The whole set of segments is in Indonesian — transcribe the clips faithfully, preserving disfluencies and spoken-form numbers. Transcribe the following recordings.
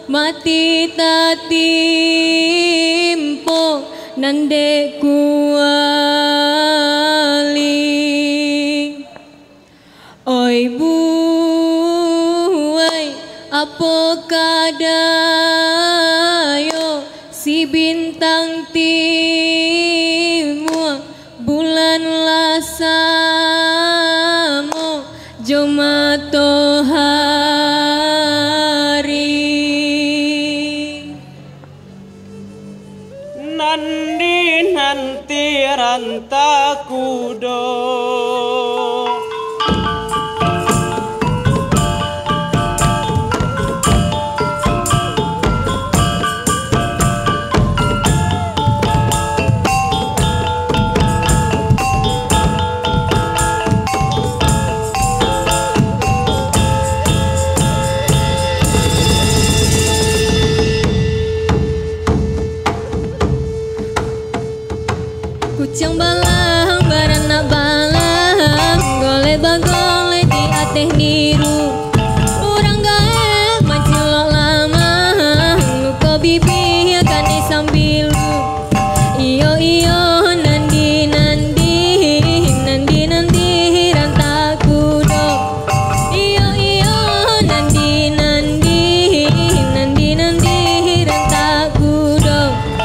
mati tatimpo nande kuali. Oi buai apa kadayo si bintang timur bulan lasamo joma tohari. Nandi nanti rantakudo Kucang balang barana balang gole bagole di ateh niru urang gae mancilok lama luko bibi kane sambilu iyo iyo nandi nandi nandi nandi rantakudo iyo iyo nandi nandi nandi nandi rantakudo.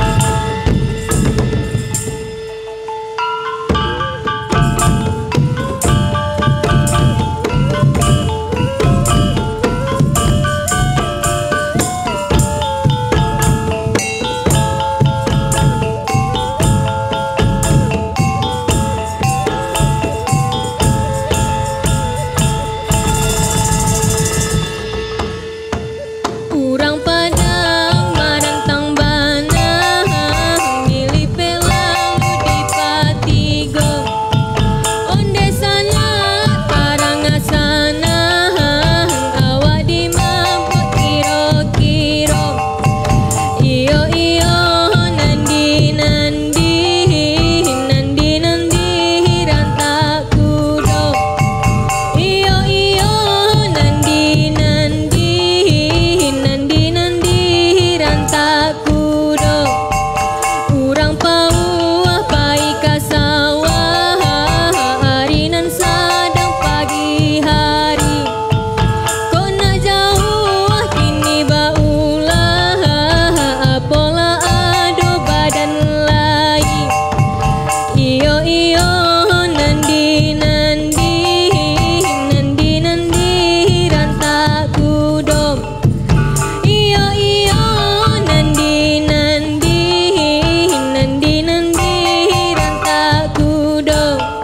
Urang Padang marantang bana milih pelalu di patigo onde sana karangasana awak di mabuk kiro-kiro iyo iyo nandi nandi nandi nandi rantakudo iyo iyo nandi nandi nandi nandi rantakudo urang pauah pai ka sawah harinan sadang pagi hari kona jauh kini baulah apola ado badan lain iyo iyo nandi nandi nandi nandi rantakudo iyo iyo nandi nandi nandi nandi rantakudo.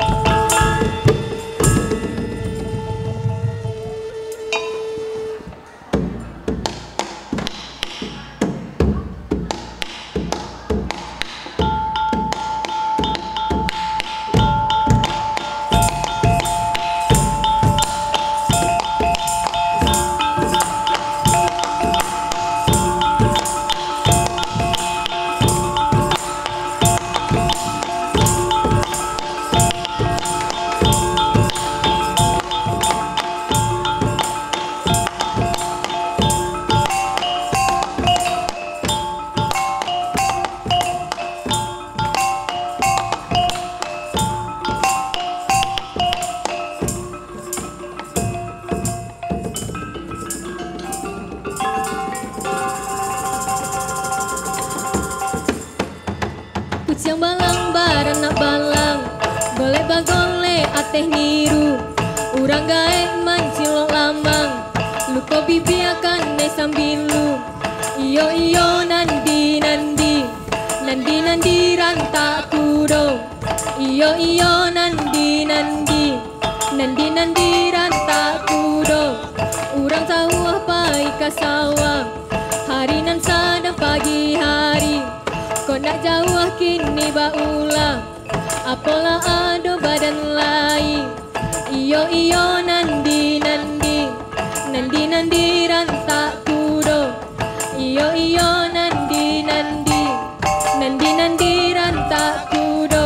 Kucang balang barana balang gole bagole ateh niru urang gae mancilok lambang luko bibi akan ne sambilu iyo iyo nandi nandi nandi nandi rantakudo iyo iyo nandi nandi nandi nandi rantakudo urang sawah pai ka sawah harinan sadang pagi hari kona jauh kini baulah apola ado badan lain iyo iyo nandi nandi nandi nandi rantakudo iyo iyo nandi nandi nandi nandi rantakudo.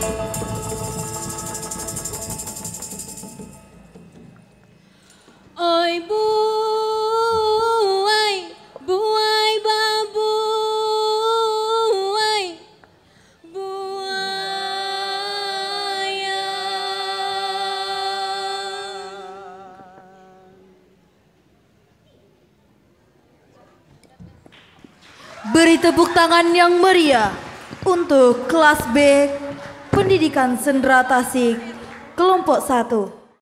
Oh Beri tepuk tangan yang meriah untuk kelas B Pendidikan Sendera Tasik kelompok satu.